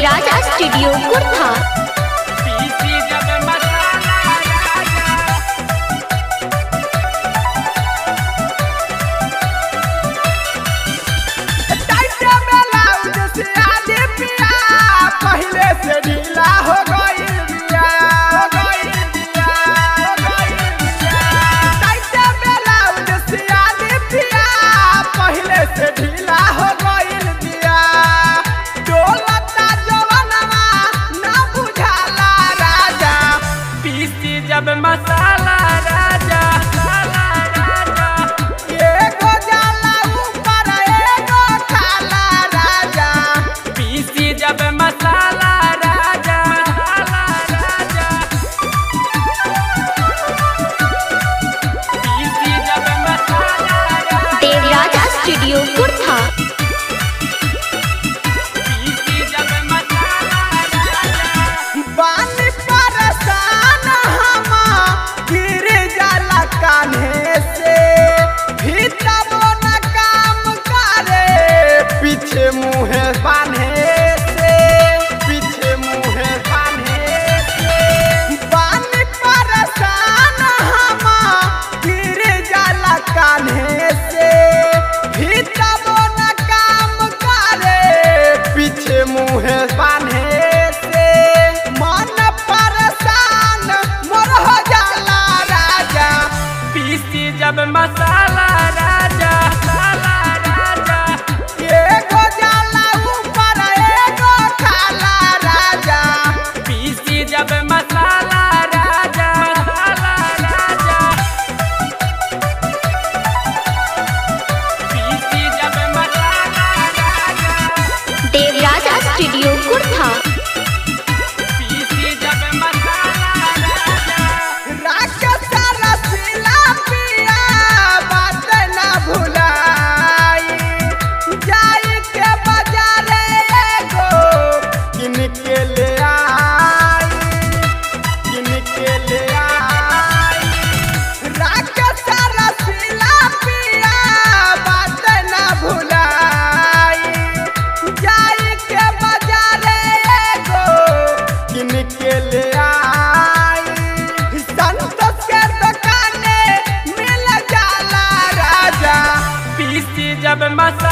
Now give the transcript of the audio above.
Devaraja studio Kurtha. पहले से ढीला हो गई बिया, हो गई बिया, हो गई बिया। टाइटे ब्लाउज सियाली पिया, पहले से ढीला हो गई बिया। डोलता जवनवा ना बुझाला राजा, पीसी जब मसाला राजा, मसाला राजा। एगो जाला ऊपर एगो खाला राजा, पीसी जब मसाला राजा, मसाला राजा। पीसी जब मसाला राजा। देवराजा स्टूडियो कुर्था। पीसी जब मसाला राजा। बानी परेशान हमा गिर जाला कान्हे से, भीतरो न काम करे पीछे मुँहे बान्हे से, पीछे मुँहे बान्हे से। बानी परेशान हमा गिर जाला कान्हे से, भीतरो न काम करे पीछे मुँहे बान्हे से। मन परेशान मोर हो जाला राजा, पीसी जब मसाला राजा, मसाला राजा। एगो जाला ऊपर एगो खाला राजा, पीसी जब मसाला राजा, मसाला राजा। पीसी जब मसाला राजा। देवराजा स्टूडियो कुर्था। पीसी जब मसाला राजा। राकेश रसीला पिया बात ना भुलाई, जाई के बाजारे एगो किन के ले आई, किन के ले आई। राकेश रसीला पिया बात ना भुलाई, जाई के बाजारे एगो किन के ले आई। संतोष के दुकाने मिल जाला राजा, पीसी जब मसाला